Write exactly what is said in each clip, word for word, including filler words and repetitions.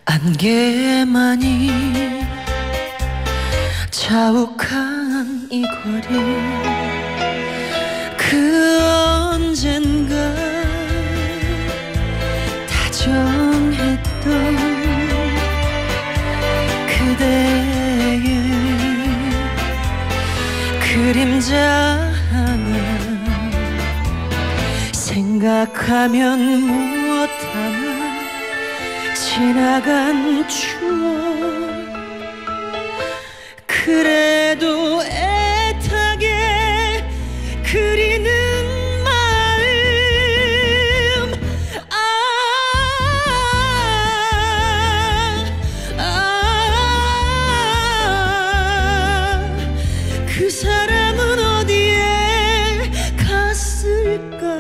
안개만이 자욱한 이 거리, 그 언젠가 다정했던 그대의 그림자 하나, 생각하면 무엇하나 지나간 추억. 그래도 애타게 그리는 마음, 아, 아, 그 사람은 어디에 갔을까.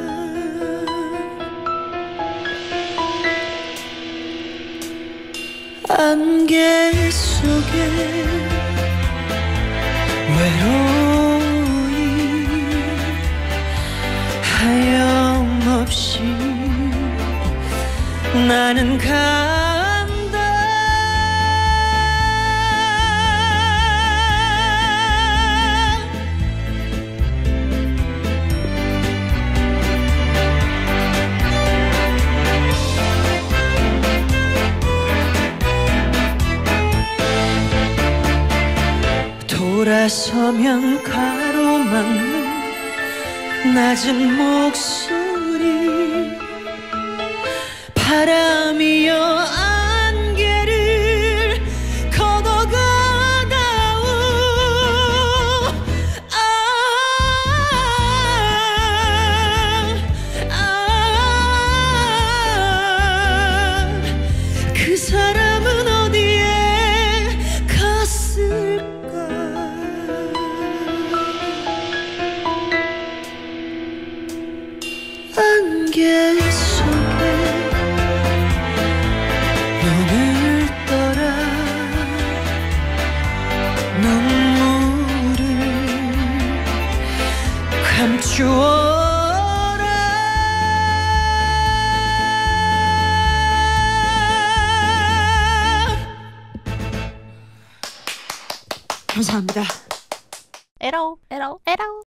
안개 속에 외로이 하염없이 나는 간다. 돌아서면 가로막는 낮은 목소리, 바람이여 안개를 걷어가다오. 아, 아, 그 사람은 어디에 갔을까. 안개 속에 눈을 떠라 눈물을 감추어라. 감사합니다. 에러 에러 에러.